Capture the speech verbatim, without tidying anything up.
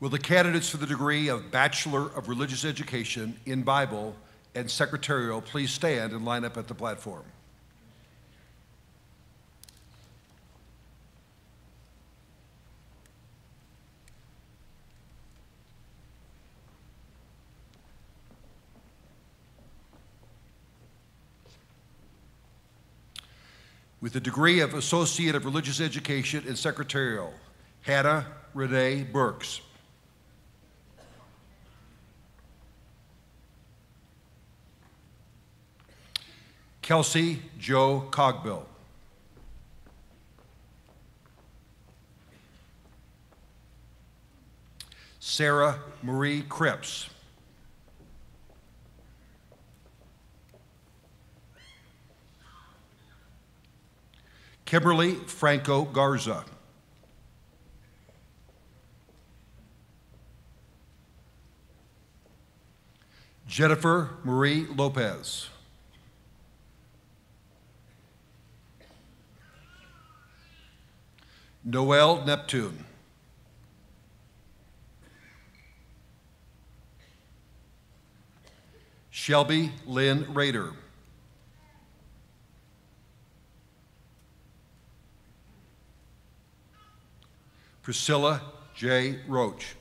Will the candidates for the degree of Bachelor of Religious Education in Bible and Secretarial please stand and line up at the platform? With the degree of Associative Religious Education in Secretarial, Hannah Renee Burks. Kelsey Joe Cogbill. Sarah Marie Cripps. Kimberly Franco Garza. Jennifer Marie Lopez. Noel Neptune. Shelby Lynn Rader. Priscilla J. Roach.